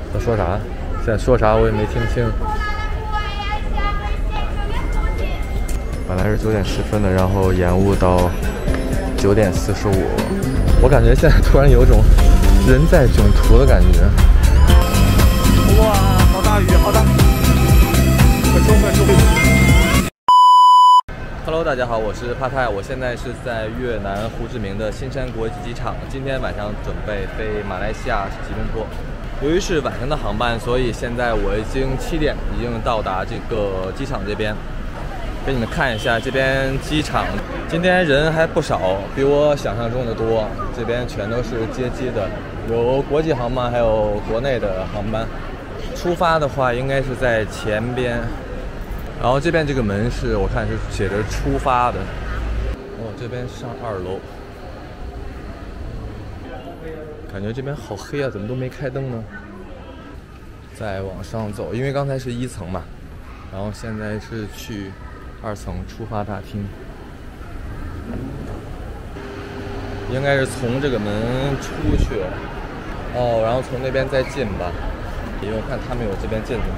他说啥？现在说啥我也没听清。本来是9点10分的，然后延误到9点45。我感觉现在突然有种人在囧途的感觉。哇，好大雨，好大！快冲，快冲！Hello， 大家好，我是帕泰，我现在是在越南胡志明的新山国际机场。今天晚上准备飞马来西亚吉隆坡。由于是晚上的航班，所以现在我已经7点已经到达这个机场这边。给你们看一下这边机场，今天人还不少，比我想象中的多。这边全都是接机的，有国际航班，还有国内的航班。出发的话应该是在前边，然后这边这个门是我看是写着出发的。哦，这边上2楼，感觉这边好黑啊，怎么都没开灯呢？再往上走，因为刚才是1层嘛，然后现在是去2层出发大厅，应该是从这个门出去哦，然后从那边再进吧，因为我看他们有这边进的。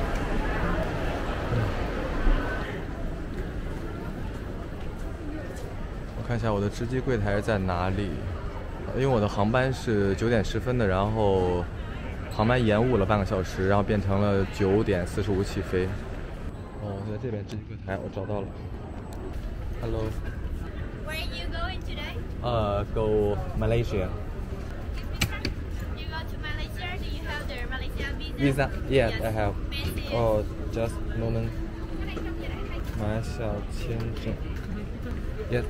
我看一下我的值机柜台在哪里，因为我的航班是9点10分的，然后航班延误了半个小时，然后变成了9点45起飞。哦，在这边值机柜台我找到了。Hello. Where are you going today? Go Malaysia. You go to Malaysia? Do you have the Malaysia visa? Visa? Yes, I have. May I see it? Oh, just a moment. 马来西亚签证。Yes.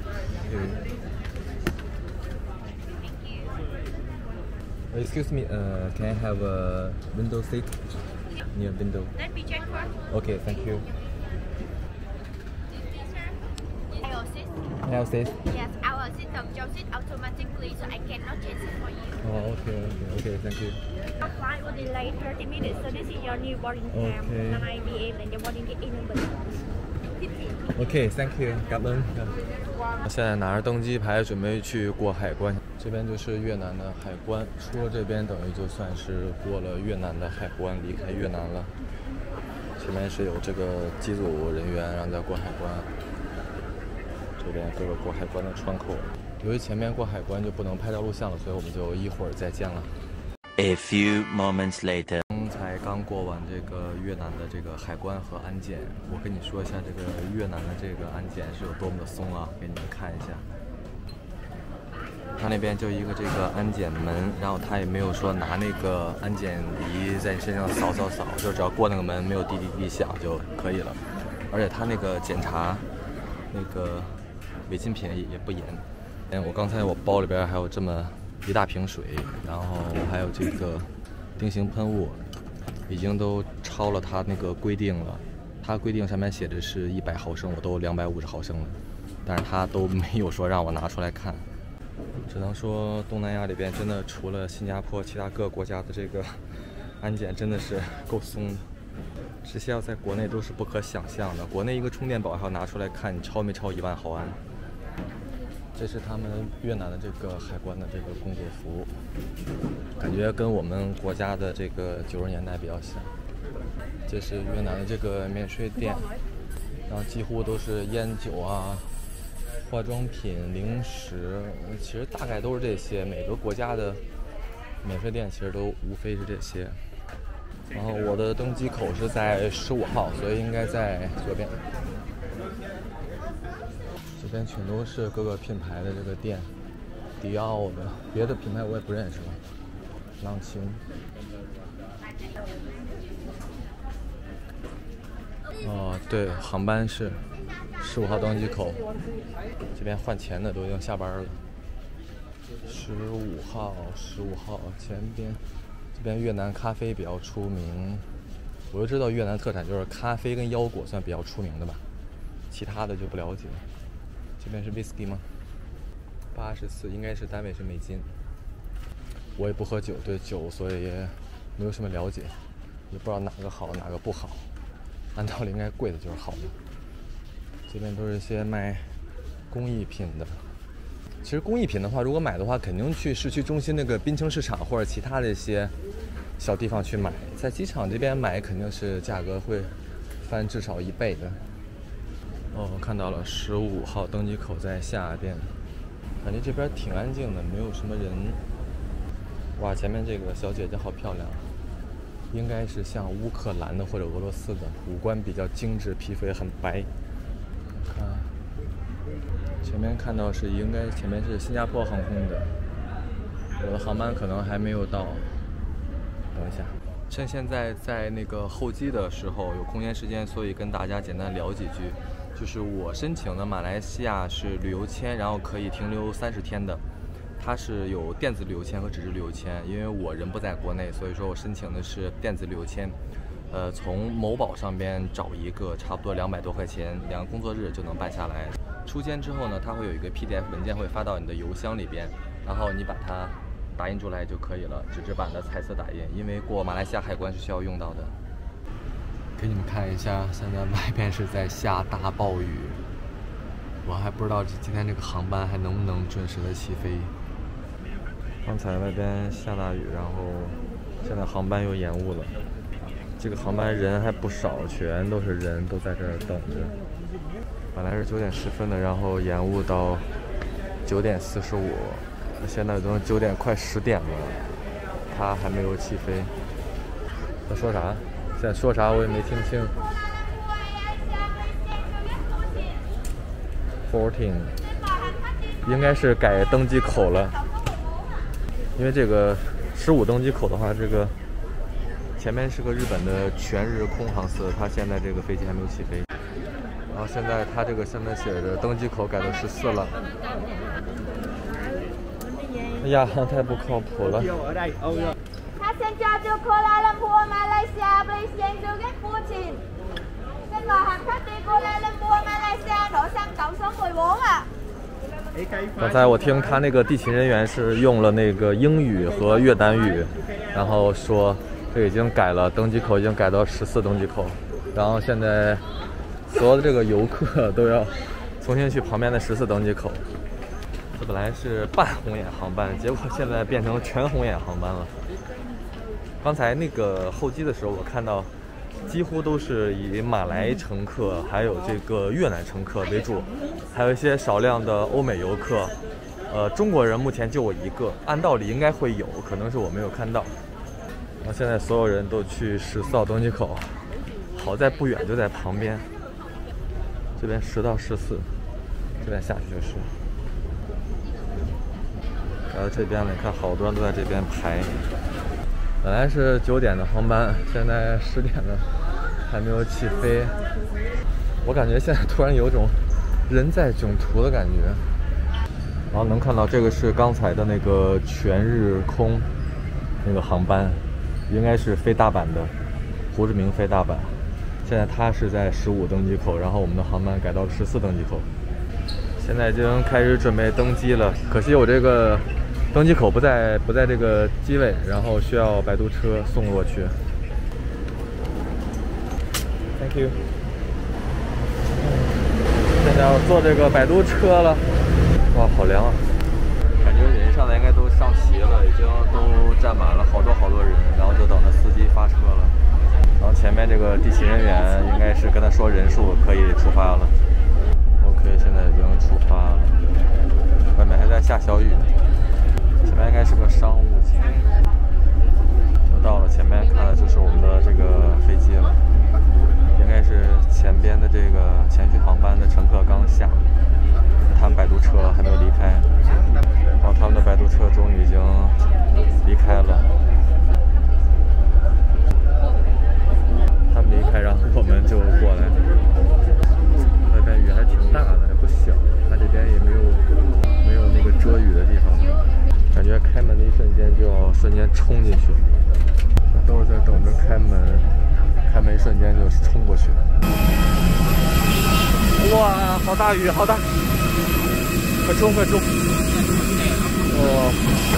Excuse me. Can I have a window seat? Near window. Let me check for. Okay, thank you. Our Have seat? this. Yes, our system adjusts it automatically, so I cannot change it for you. Oh, okay, thank you. Our flight will delay 30 minutes, so this is your new boarding time. Okay. 9 p.m. and your boarding gate in number 15. Okay, thank you. 感恩。现在拿着登机牌准备去过海关，这边就是越南的海关，出了这边等于就算是过了越南的海关，离开越南了。前面是有这个机组人员，然后再过海关。这边各个过海关的窗口，由于前面过海关就不能拍照录像了，所以我们就一会儿再见了。 A few moments later， 才刚过完这个越南的这个海关和安检，我跟你说一下这个越南的这个安检是有多么的松啊，给你们看一下。他那边就一个这个安检门，然后他也没有说拿那个安检仪在你身上扫，就只要过那个门没有滴滴滴响就可以了。而且他那个检查那个违禁品也不严。我刚才我包里边还有这么一大瓶水，然后还有这个定型喷雾，已经都超了它那个规定了。它规定上面写的是100毫升，我都250毫升了，但是它都没有说让我拿出来看。只能说东南亚里边真的除了新加坡，其他各个国家的这个安检真的是够松的。这些要在国内都是不可想象的，国内一个充电宝还要拿出来看你超没超1万毫安。这是他们越南的这个海关的这个工作服，感觉跟我们国家的这个90年代比较像。这是越南的这个免税店，然后几乎都是烟酒啊、化妆品、零食，其实大概都是这些。每个国家的免税店其实都无非是这些。然后我的登机口是在15号，所以应该在左边。这边全都是各个品牌的这个店，迪奥的，别的品牌我也不认识了。朗晴。哦，对，航班是15号登机口，这边换钱的都已经下班了。15号前边，这边越南咖啡比较出名，我就知道越南特产就是咖啡跟腰果算比较出名的吧，其他的就不了解了。这边是 whisky 吗？84应该是单位是美金。我也不喝酒，对酒所以也没有什么了解，也不知道哪个好哪个不好。按道理应该贵的就是好的。这边都是一些卖工艺品的。其实工艺品的话，如果买的话，肯定去市区中心那个滨城市场或者其他的一些小地方去买，在机场这边买肯定是价格会翻至少1倍的。哦，我看到了15号登机口在下边，感觉这边挺安静的，没有什么人。哇，前面这个小姐姐好漂亮，应该是像乌克兰的或者俄罗斯的，五官比较精致，皮肤也很白。看，前面看到是应该前面是新加坡航空的，我的航班可能还没有到。等一下，趁现在在那个候机的时候有空闲时间，所以跟大家简单聊几句。就是我申请的马来西亚是旅游签，然后可以停留30天的。它是有电子旅游签和纸质旅游签，因为我人不在国内，所以说我申请的是电子旅游签。从某宝上边找一个，差不多200多块钱，2个工作日就能办下来。出签之后呢，它会有一个 PDF 文件会发到你的邮箱里边，然后你把它打印出来就可以了，纸质版的彩色打印，因为过马来西亚海关是需要用到的。给你们看一下，现在外边是在下大暴雨，我还不知道今天这个航班还能不能准时的起飞。刚才外边下大雨，然后现在航班又延误了。这个航班人还不少，全都是人，都在这儿等着。本来是9点10分的，然后延误到9点45，现在都9点快10点了，他还没有起飞。他说啥？现在说啥我也没听清。14，应该是改登机口了，因为这个15登机口的话，这个前面是个日本的全日空航司，它现在这个飞机还没有起飞。然后现在它这个上面写着登机口改到14了。亚航太不靠谱了。 Passenger to Kuala Lumpur, Malaysia, please change to gate 14. Xin mời hành khách đi Kuala Lumpur, Malaysia, đổ sang cổng số 14啊。 刚才我听他那个地勤人员是用了那个英语和越南语，然后说这已经改了，登机口已经改到14登机口，然后现在所有的这个游客都要重新去旁边的14登机口。这本来是半红眼航班，结果现在变成全红眼航班了。刚才那个候机的时候，我看到几乎都是以马来乘客还有这个越南乘客为主，还有一些少量的欧美游客。中国人目前就我一个，按道理应该会有，可能是我没有看到。然后现在所有人都去14号登机口，好在不远就在旁边。这边10到14，这边下去就是。来到这边了，你看好多人都在这边排。本来是9点的航班，现在10点了，还没有起飞。我感觉现在突然有种人在囧途的感觉。然后能看到这个是刚才的那个全日空那个航班，应该是飞大阪的，胡志明飞大阪。现在它是在15登机口，然后我们的航班改到了14登机口。现在已经开始准备登机了，可惜我这个登机口不在这个机位，然后需要摆渡车送过去。Thank you。现在要坐这个摆渡车了，哇，好凉啊！感觉人上来应该都上齐了，已经都站满了好多人，然后就等着司机发车了。然后前面这个地勤人员应该是跟他说人数可以出发了。OK， 现在已经出发了，外面还在下小雨。前面应该是个商务机，就到了前面看的就是我们的这个飞机了，应该是前边的这个前续航班的乘客刚下，他们摆渡车还没有离开，然后他们的摆渡车终于已经离开了，他们离开，然后我们就过来，外边雨还挺大的，还不小，它这边也没有那个遮雨的地方。感觉开门的一瞬间就要瞬间冲进去，那都是在等着开门，开门一瞬间就冲过去。哇，好大雨，好大！快冲，快冲！哇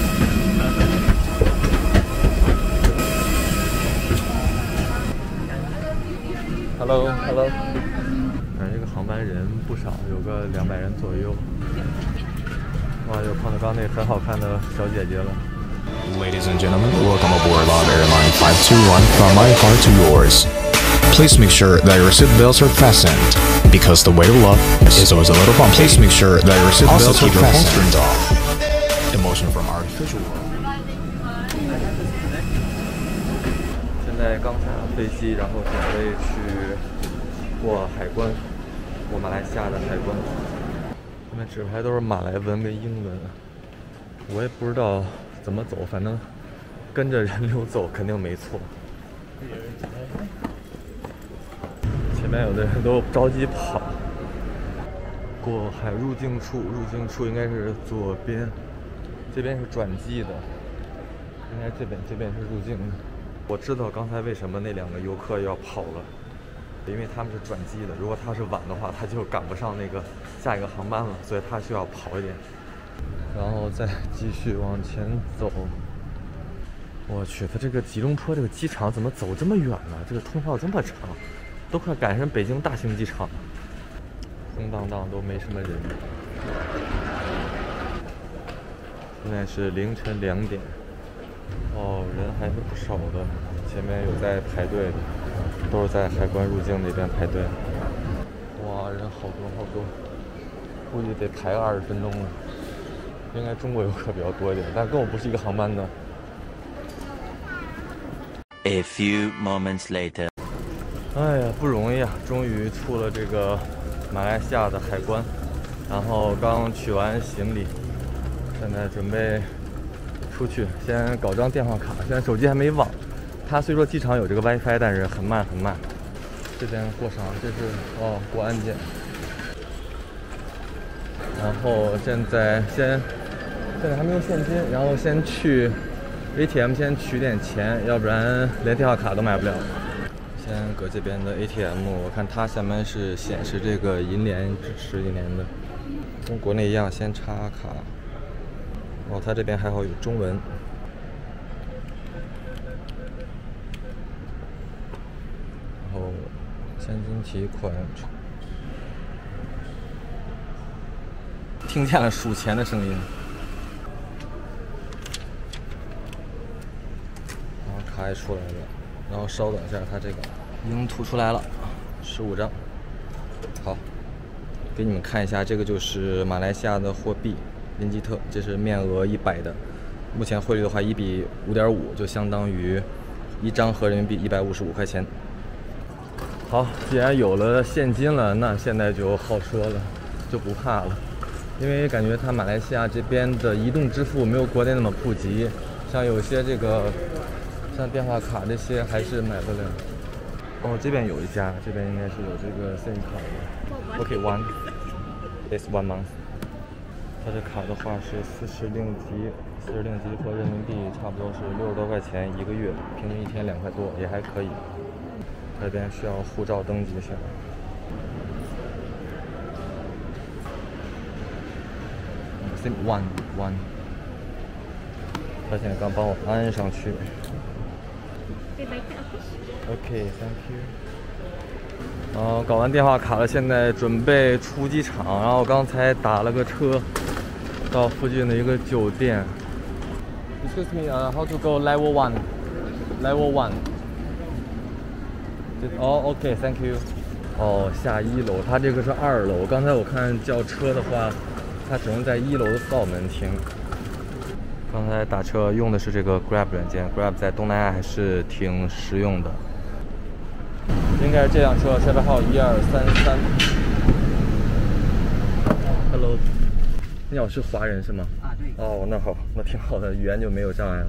！Hello。感觉这个航班人不少，有个200人左右。哇，又碰到刚那很好看的小姐姐了。 Ladies and gentlemen, welcome aboard Love Airline 521 from my heart to yours. Please make sure that your seat belts are fastened, because the way to love is always a little bumpy. Please make sure that your seat belts are fastened. Emotion from our visual. 现在刚下飞机，然后准备去过海关，过马来西亚的海关。这边纸牌都是马来文跟英文，我也不知道怎么走，反正跟着人流走肯定没错。前面有的人都着急跑。过海入境处，入境处应该是左边，这边是转机的，应该这边是入境的。我知道刚才为什么那2个游客要跑了，因为他们是转机的，如果他是晚的话，他就赶不上那个下一个航班了，所以他需要跑一点，然后再继续往前走。我去，他这个吉隆坡这个机场怎么走这么远呢？这个通道这么长，都快赶上北京大兴机场了，空荡荡都没什么人。现在是凌晨2点。哦，人还是不少的，前面有在排队的，都是在海关入境那边排队。哇，人好多好多，估计得排个20分钟了。应该中国游客比较多一点，但跟我不是一个航班的。 A few moments later. 哎呀，不容易啊！终于出了这个马来西亚的海关，然后刚取完行李，现在准备出去，先搞张电话卡。现在手机还没网，它虽说机场有这个 WiFi， 但是很慢很慢。这边过啥？这是过安检。然后现在还没有现金，然后先去 ATM 先取点钱，要不然连电话卡都买不了。先搁这边的 ATM， 我看它下面是显示这个银联支持银联的，跟国内一样，先插卡。哦，它这边还好有中文。然后现金提款，听见了数钱的声音。然后卡也出来了，然后稍等一下，它这个已经吐出来了，15张。好，给你们看一下，这个就是马来西亚的货币。林吉特，这是面额100的，目前汇率的话1比5.5，就相当于1张合人民币155块钱。好，既然有了现金了，那现在就好说了，就不怕了，因为感觉它马来西亚这边的移动支付没有国内那么普及，像有些这个像电话卡这些还是买不了。哦，这边有一家，这边应该是有这个 SIM 卡的。OK, one is 1 month。它这卡的话是40令吉合人民币差不多是60多块钱1个月，平均1天2块多，也还可以。这边需要护照登记一下。SIM one。他现在刚帮我安上去。OK, thank you。搞完电话卡了，现在准备出机场，然后刚才打了个车。到附近的一个酒店。Excuse me, how to go level 1? Level 1. OK, thank you. 下1楼，它这个是2楼。刚才我看叫车的话，它只能在1楼的扫门停。刚才打车用的是这个 Grab 软件 ，Grab 在东南亚还是挺实用的。应该是这辆车，车牌号1233。Hello。你好，是华人是吗？啊，对。哦，那好，那挺好的，语言就没有障碍了。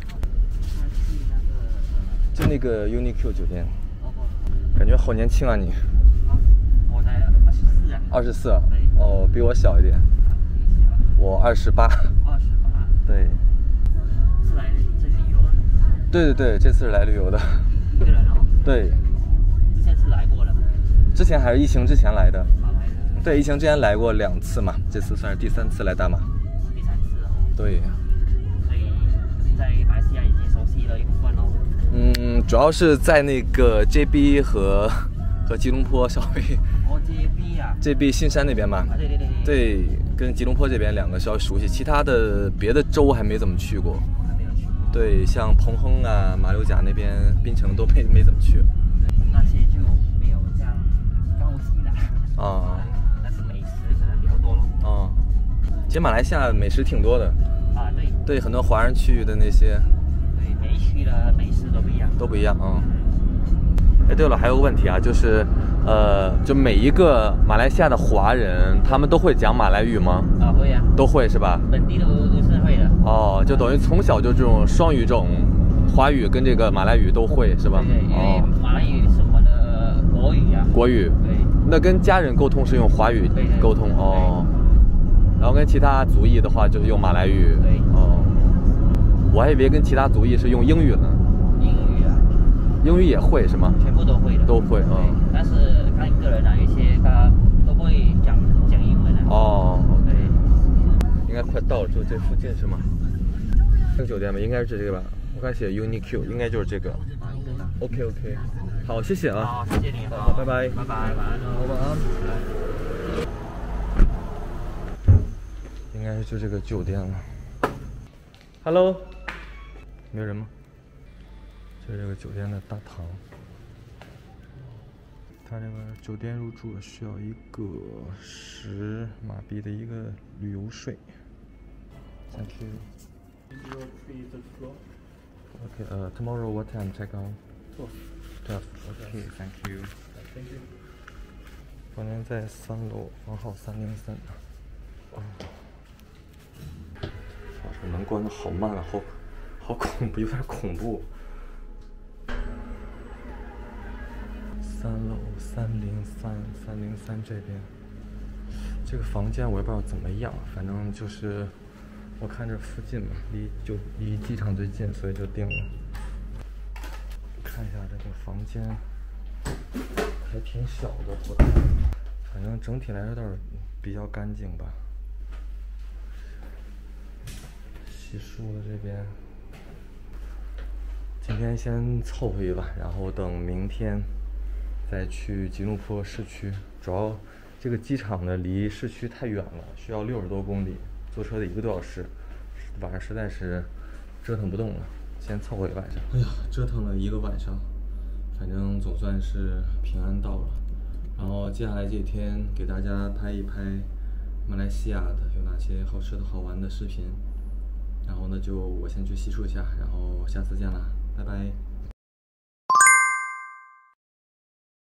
就那个 UniQ 酒店。感觉好年轻啊你。 我才24啊。 24啊？哦，比我小一点。我28。28。对。 是来这里旅游的？ 对，这次是来旅游的。 又来了。 对。 之前是来过了吗？ 之前还是疫情之前来的。对，疫情之前来过2次嘛，这次算是第3次来大马。 第3次啊？ 对。 所以在马来西亚已经熟悉了一部分喽。 主要是在那个 JB 和吉隆坡稍微。 JB 啊。 JB 新山那边嘛。 对。 对，跟吉隆坡这边2个稍微熟悉，其他的别的州还没怎么去过。 还没有去过。 对，像彭亨啊、马六甲那边、槟城都没怎么去。 那些就没有这样高级的。 啊。 但是美食可能比较多咯。 哦。其实马来西亚美食挺多的。 啊，对。 对，很多华人区域的那些。 对，每一区的美食都不一样。 都不一样，嗯。哎，对了，还有个问题啊，就是，就每一个马来西亚的华人，他们都会讲马来语吗？ 啊，会啊。 都会是吧？ 本地都是会的。 哦，就等于从小就这种双语种，华语跟这个马来语都会是吧？ 对，因为马来语是我们的国语啊。 国语。 对。 那跟家人沟通是用华语沟通哦。然后跟其他族裔的话就是用马来语。 对。 哦。我还以为跟其他族裔是用英语呢。英语也会是吗？ 全部都会的。 都会，嗯。 但是看个人啊，有些他都不会讲英文的。 哦， 对。 应该快到了，就这附近是吗？这个酒店吧，应该是这个吧？我看写 UniQ， 应该就是这个。OK， 好，谢谢啊。 好，谢谢你。 好，拜拜。 拜拜，晚安。 晚安。应该是就这个酒店了。Hello， 没有人吗？就是这个酒店的大堂，它这个酒店入住需要一个10马币的一个旅游税。Thank you. Okay, tomorrow what time check out? 12. Okay, thank you. Thank you. 房间在3楼，房号303。这门关的好慢啊，好恐怖，有点恐怖。3楼303这边，这个房间我也不知道怎么样，反正就是我看这附近嘛，离机场最近，所以就定了。看一下这个房间，还挺小的，我看，反正整体来说倒是比较干净吧。洗漱的这边，今天先凑合一晚，然后等明天再去吉隆坡市区。主要这个机场呢离市区太远了，需要60多公里，坐车得1个多小时，晚上实在是折腾不动了，先凑合一晚上。哎呀，折腾了1个晚上，反正总算是平安到了。然后接下来这几天给大家拍一拍马来西亚的有哪些好吃的好玩的视频。然后呢，就我先去洗漱一下，然后下次见了，拜拜。